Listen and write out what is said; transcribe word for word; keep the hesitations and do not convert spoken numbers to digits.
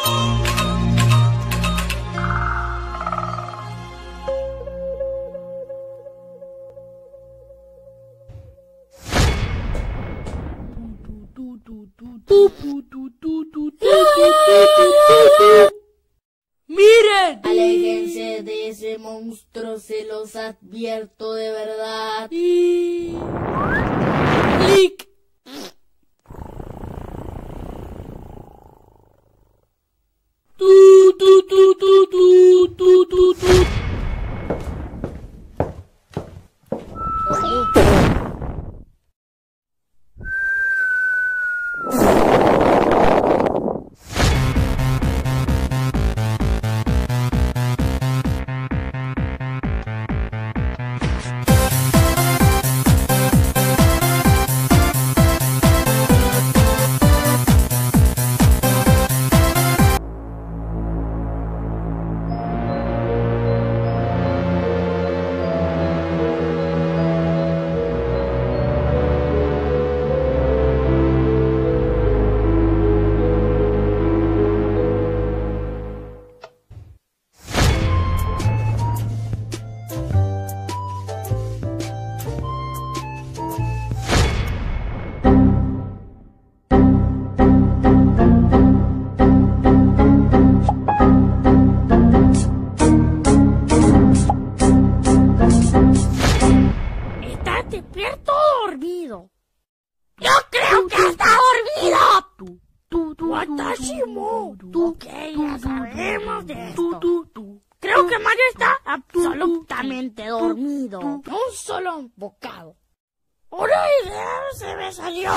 ¡Miren! Aléjense de ese monstruo, se los advierto de verdad. Y... ¡Clic! ¡Tu, tu, tu, tu, tu, tu, tu, tu! ¿Despierto o dormido? Yo creo que está dormido. Watashi mo. Ok, ya sabemos de esto. Creo que Mario está absolutamente dormido. Un solo bocado. Una idea se me salió.